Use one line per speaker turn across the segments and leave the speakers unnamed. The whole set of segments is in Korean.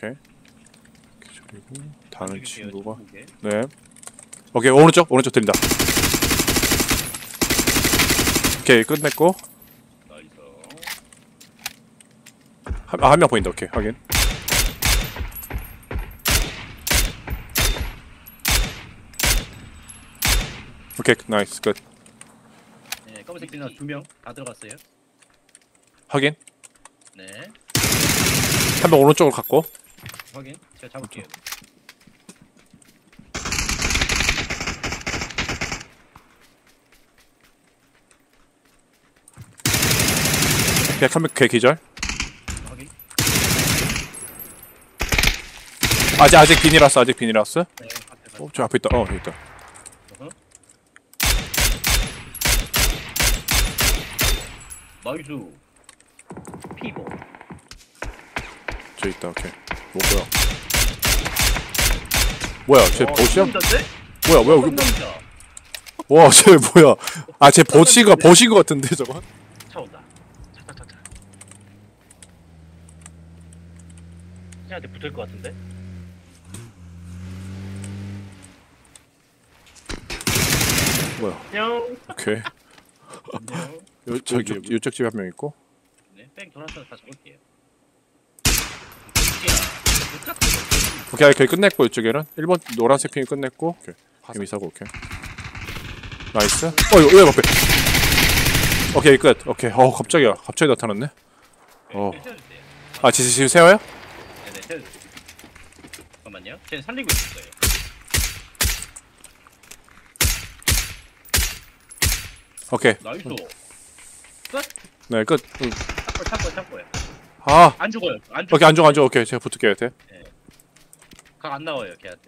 오케이. 그리고 다른 친구가 네. 오케이 오른쪽 들린다. 오케이 끝냈고 한 명 보인다. 오케이 확인. 오케이 나이스 끝.
네, 검은색 딜러 2명 다 들어갔어요.
확인.
네,
한 명 오른쪽으로 갔고.
확인. 제가 잡을게요.
오케이 한명 걔 기절.
확인.
아직 비닐하우스.
네,
저 앞에 있다. 여기 있다.
나이스. 피보.
저 있다. 오케이. 뭐야? 쟤 보시야? 뭐야 여기? 와, 쟤 뭐야? 아, 쟤 버신 거 같은데 저거?
차 온다. 차. 쟤한테 붙을 것 같은데?
뭐야?
안녕.
오케이.
안녕.
요쪽 집에 한 명 있고.
네, 뺑 돌아서 다시 올게요.
오케이 끝냈고 이쪽에는 1번 노란색 핑이 끝냈고. 오케이. 이미 사고 오케이. 나이스. 왜 앞에? 오케이 끝. 오케이. 갑자기 나타났네. 지금 세워요?
네네, 세워주세요. 잠깐만요. 쟤는 살리고 있을 거예요.
오케이.
나이스.
네 끝.
참고요. 안 죽어요.
오케이 안 죽어. 오케이 제가 붙을게요. 돼.
네. 각 안 나와요 걔한테.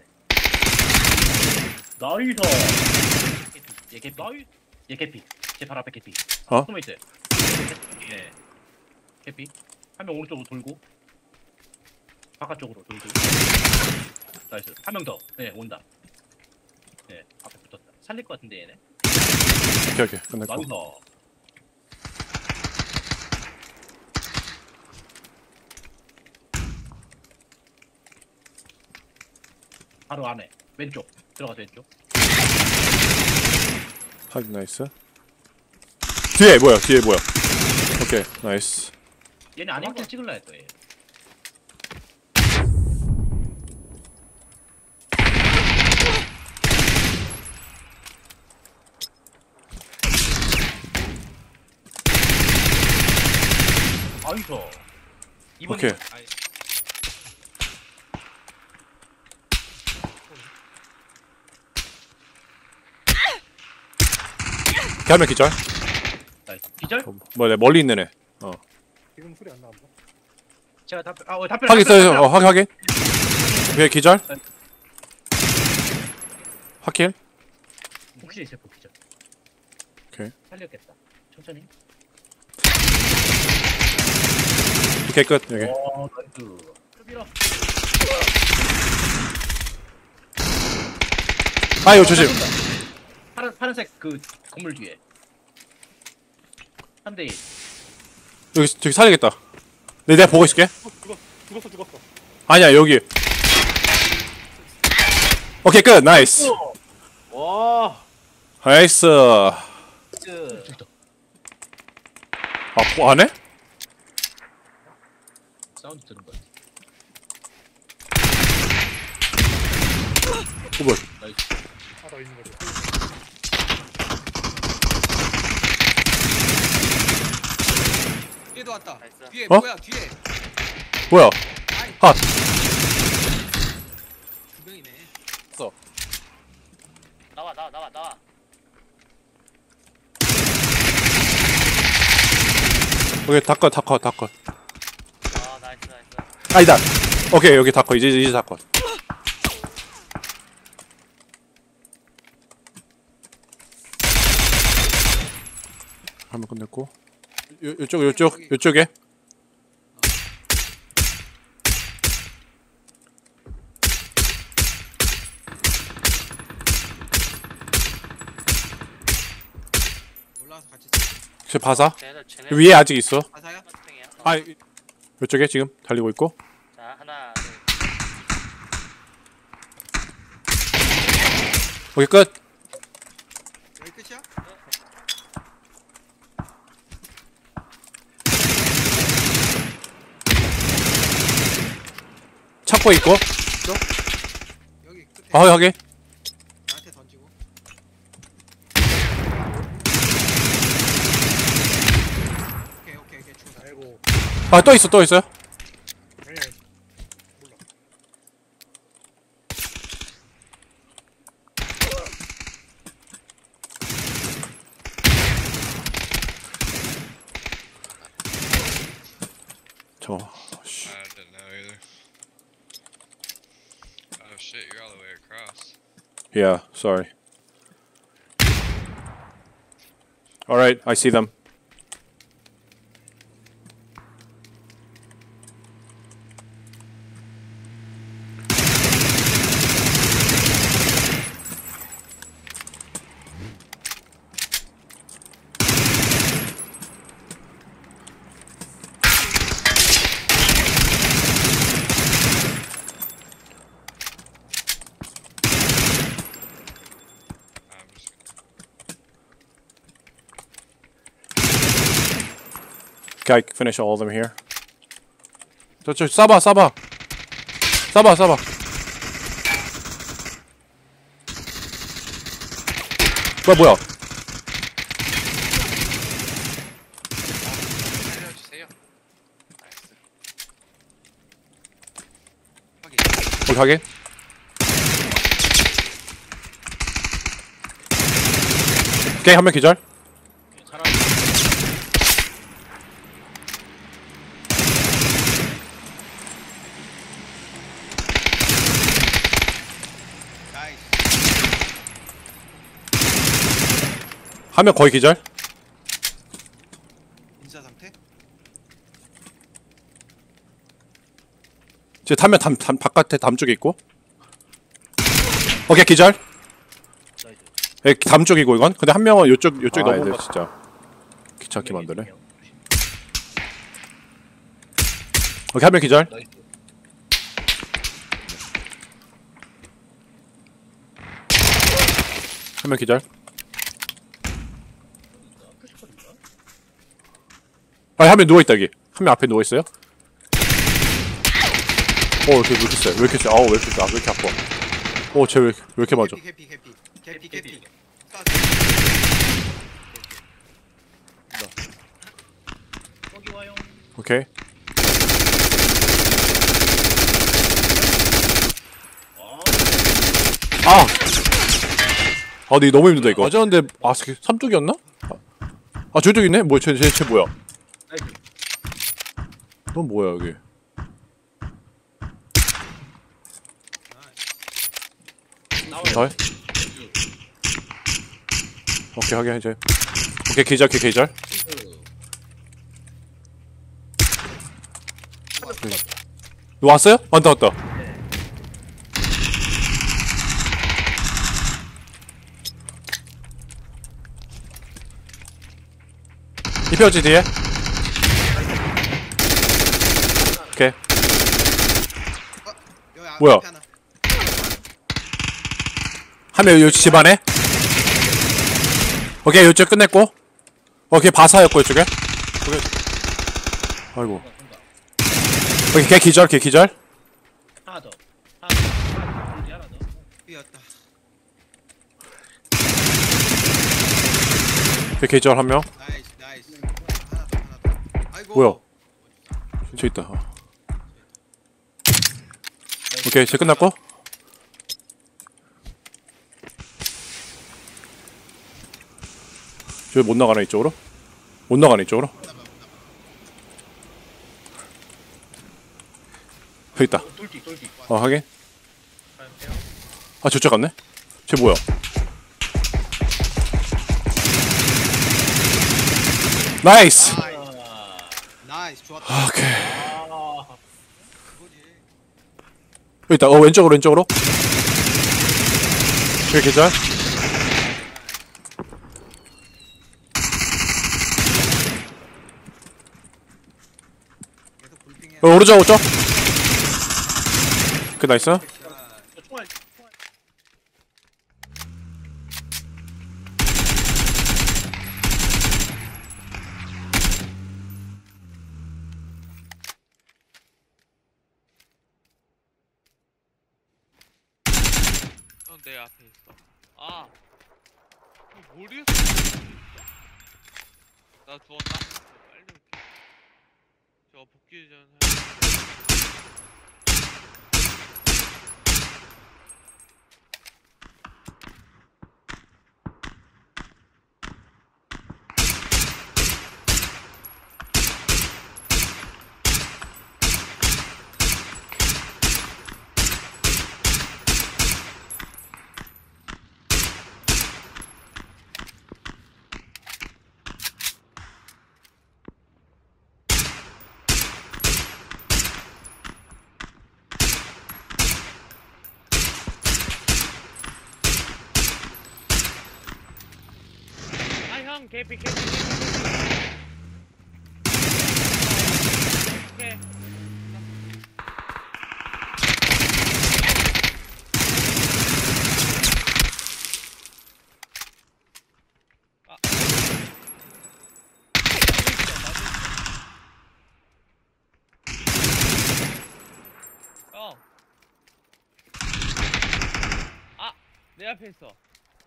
나이스. 얘 개피. 얘 개피. 제 바로 앞에 개피. 숨어 있어요. 네. 개피. 한 명 오른쪽으로 돌고. 바깥쪽으로 돌고. 나이스. 한 명 더. 네 온다. 네 앞에 붙었다. 살릴 것 같은데 얘네.
오케이 끝냈고.
나이스. 바로 안에 왼쪽 들어가서 왼쪽.
확인 나이스. 뒤에 뭐야? 오케이 나이스.
얘네 아닌 거 찍을라 할 거예요. 아이소.
오케이. 걔한명 기절.
나이스. 기절?
뭐야 멀리 있는 애.
지금 소리 안 나온다.
제가 답변.
확인 있어요. 확인. 걔 기절. 확킬.
혹시 세포 기절.
오케이.
살렸겠다. 천천히.
오케이 끝. 여기.
나이스. 밀어.
이거 조심.
파란색 그 건물 뒤에. 3대1.
저기 살리겠다. 내가 보고 있을게.
죽었어.
아니야 여기. 오케이 끝. 나이스.
와.
나이스. 안 해?
사운드 들은 거야.
뭐야?
나이스.
더 있는 거죠.
뒤에도 왔다.
나이스.
뒤에
어?
뭐야? 뒤에
뭐야? 핫.
두 명이네.
나와.
오케이 다 컷.
나이스.
아니다. 오케이 여기 다 컷. 이제 다 컷. 한번 끝냈고. 요쪽에.
올라와서 같이.
쟤 바사. 위에 아직 있어.
가사야?
요쪽에 지금 달리고 있고.
자,
하나, 둘.
오케이 끝.
여기 끝이야?
창고에 있고.
여기 끝에
아 여기.
나한테 던지고. 오케이 죽었다.
아이고.
아 또 있어 또 있어요.
아니 몰라.
잠깐만. 씨.
I didn't know either. Oh shit, you're all the way across.
Yeah, sorry. All right, I see them.
I'm just
Okay, I can finish all of them here. 저쪽 쏴봐. 뭐야?
살려주세요. 나이스.
확인.
거기 가게. 오케이 한 명 기절.
사람
나이스.
한 명 거의 기절.
인사 상태?
지금 한명 바깥에 담 쪽에 있고. 오케이 기절.
나이스.
예, 담 쪽이고 이건. 근데 한 명은 요쪽에
아,
넘어온
애들
거 진짜 귀찮게 만드네. 오케이 한 명 기절.
나이스.
한 명 기절. 아, 한 명 누워 있다 여기. 한 명 앞에 누워 있어요. 이렇게 왜 이렇게 세? 왜 이렇게 세? 왜 이렇게 세? 왜 이렇게 아파? 쟤 왜 이렇게 맞아?
개피.
거기 와요.
오케이. 아! 근데 이거 너무 힘들다 이거. 맞았는데 삼쪽이었나? 저쪽 있네? 쟤 뭐야?
나이스.
넌 뭐야 여기?
나와요.
잘? 오케이 하게 이제. 오케이 기절. 너 왔어요? 왔다. 이표지 뒤에. 오케이. 뭐야? 한 명 요쪽 집안에. 오케이 요쪽 끝냈고. 오케이 바사였고 이쪽에. 오케이. 아이고. 오케이 걔 기절.
하나 더. 하나 더.
삐었다.
걔 기절 한 명.
나이스. 하나 더. 아이고.
뭐야? 저 있다. 오케이 쟤 끝났고. 저기 못 나가네 이쪽으로. 여기 있다.
똘띠.
확인. 저쪽 갔네. 쟤 뭐야? 나이스.
나이스 좋았다.
오케이.
그거지.
여기 있다. 왼쪽으로. 여기 계절.
계속 불핑해.
오른쪽. 오케이 나이스.
샷.
이거 총알
형 내 앞에 있어. 아. 머리에서. 나 죽었다. 빨리 올게. 저 복귀 전. 아, 형 개피. 오케이. 아. 형. 아, 내 앞에 있어.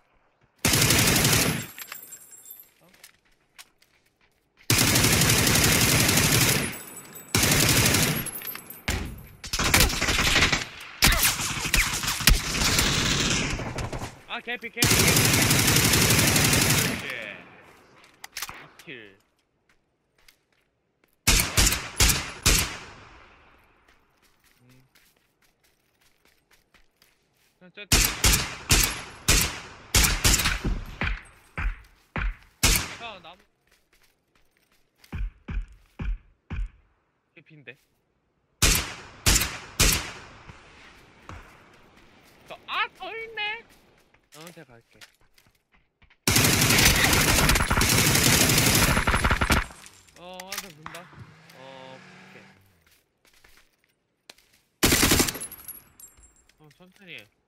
아, 개피. 예. 2킬. 그냥 야, 나무. 개피인데. 더 있네. 너한테 갈게. 한대 본다. 오케이. 천천히 해.